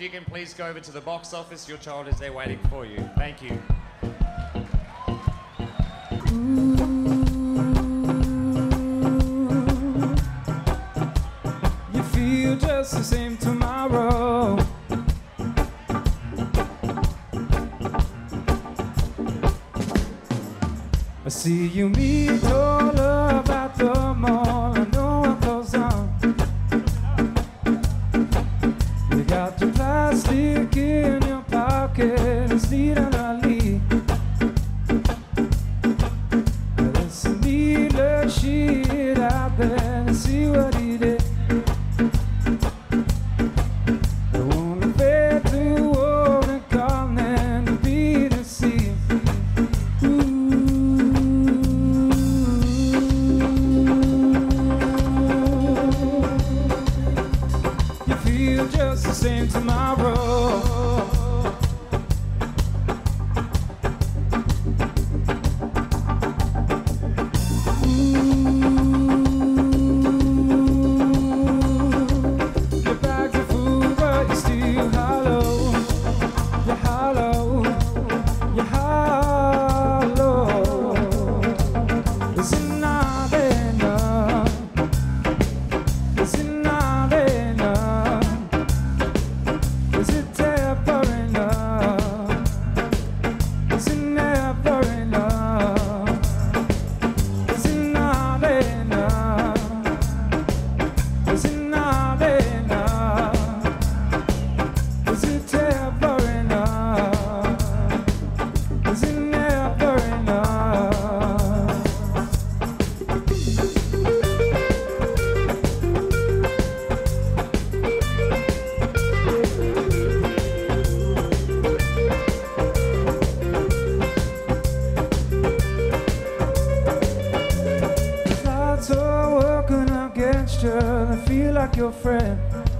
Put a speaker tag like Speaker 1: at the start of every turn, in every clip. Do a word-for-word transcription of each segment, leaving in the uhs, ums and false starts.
Speaker 1: you can please go over to the box office, your child is there waiting for you. Thank you.
Speaker 2: You feel just the same tomorrow. I see you meet all about the mall. I know what goes on. You got your plastic in your pocket. It's neat and early. There's a needler shit out there to see what he did. I wanna bet to war and calm and to be the sea. Just the same tomorrow. Your bags are full, but you're still hollow. You're hollow. You're hollow. Is it not enough? Is it not enough? Is it ever enough? Is it never enough? Is it not enough? Is it not enough? Is it ever enough? Is it never enough? So working against you, I feel like your friend.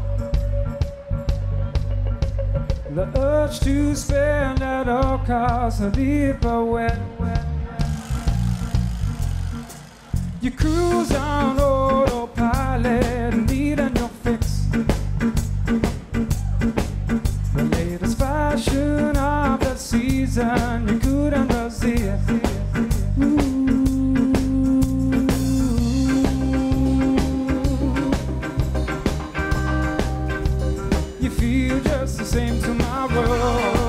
Speaker 2: The urge to spend at all costs, a deeper wet. You cruise on autopilot, needing your fix. The latest fashion of the season, you couldn't resist. You feel just the same tomorrow.